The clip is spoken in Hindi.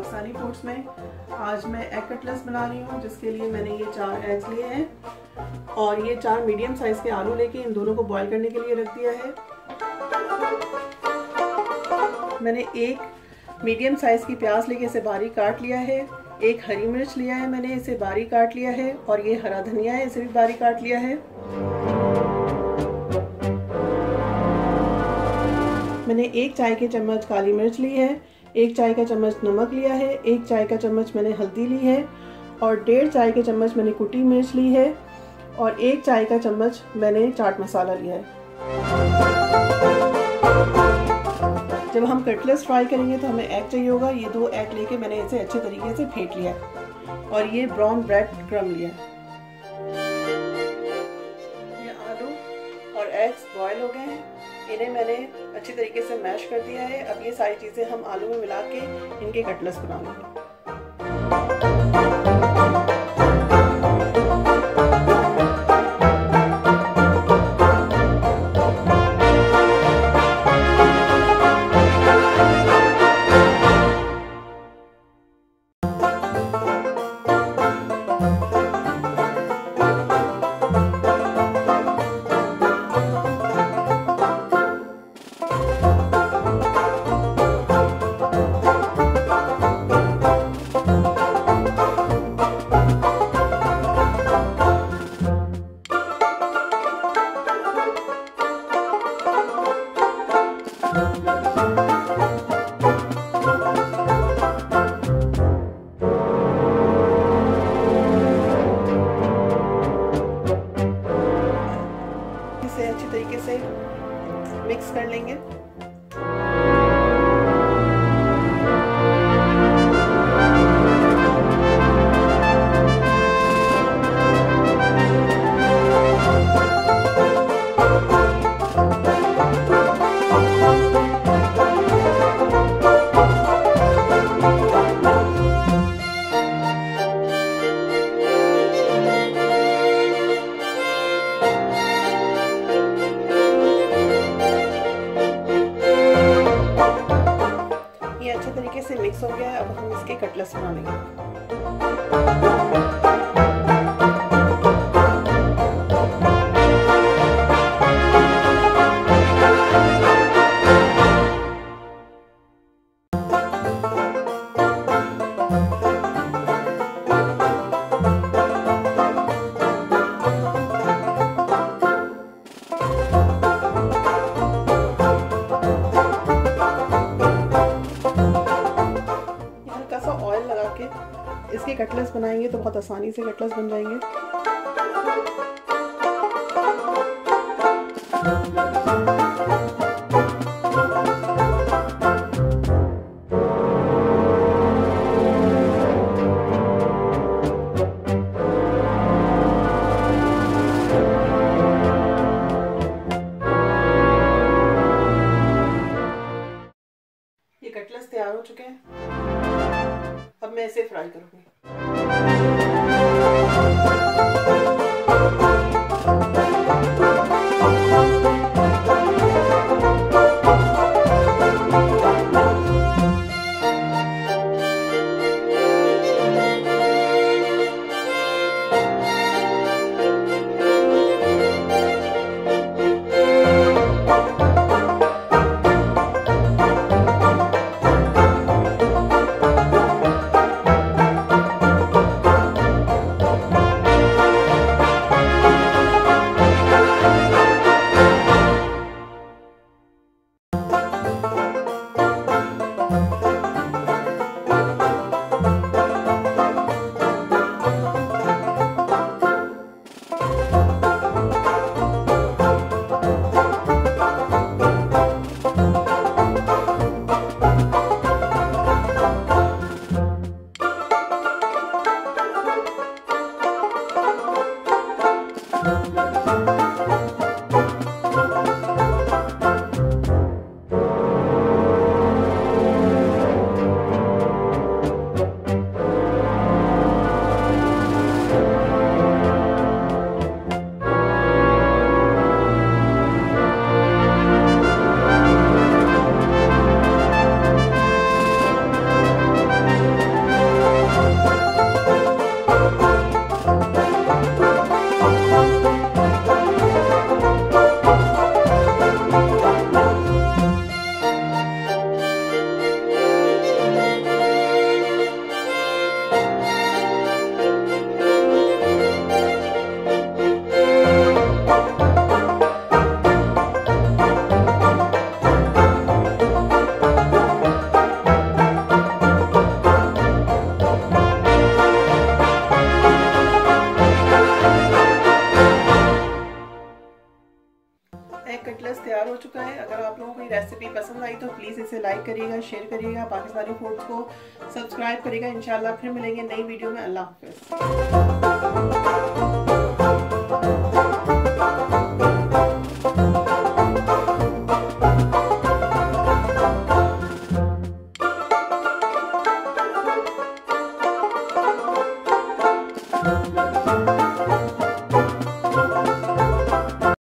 पाकिस्तानी फूड्स में। आज मैं एग कटलेट्स बना रही हूँ, जिसके लिए मैंने ये 4 एग्स लिए हैं और ये 4 मीडियम साइज़ के आलू लेके इन दोनों को बॉईल करने के लिए रख दिया है। मैंने एक मीडियम साइज़ की प्याज लेके इसे बारीक काट लिया है। एक हरी मिर्च लिया है, मैंने इसे बारीक काट लिया है और ये हरा धनिया है, इसे भी बारीक काट लिया है। मैंने 1 चाय के चम्मच काली मिर्च ली है, 1 चाय का चम्मच नमक लिया है, 1 चाय का चम्मच मैंने हल्दी ली है और 1.5 चाय के चम्मच मैंने कुटी मिर्च ली है और 1 चाय का चम्मच मैंने चाट मसाला लिया है। जब हम कटलेट्स फ्राई करेंगे तो हमें एग चाहिए होगा। ये 2 एग लेके मैंने इसे अच्छे तरीके से फेंट लिया है और ये ब्राउन ब्रेड क्रम्ब लिया है। ये आलू और एग्स बॉयल हो गए हैं, इन्हें मैंने अच्छी तरीके से मैश कर दिया है। अब ये सारी चीज़ें हम आलू में मिला के इनके कटलेट्स बना लेंगे। इसे अच्छी तरीके से मिक्स कर लेंगे। अच्छे तरीके से मिक्स हो गया है। अब हम इसके कटलेट्स बना लेंगे। ऑयल लगा के इसके कटलेट्स बनाएंगे तो बहुत आसानी से कटलेट्स बन जाएंगे। ये कटलेट्स तैयार हो चुके हैं। अब मैं इसे फ्राई करूंगी। तैयार हो चुका है। अगर आप लोगों को ये रेसिपी पसंद आई तो प्लीज़ इसे लाइक करिएगा, शेयर करिएगा, पाकिस्तानी फूड्स को सब्सक्राइब करिएगा। इंशाल्लाह फिर मिलेंगे नई वीडियो में। अल्लाह हाफिज़।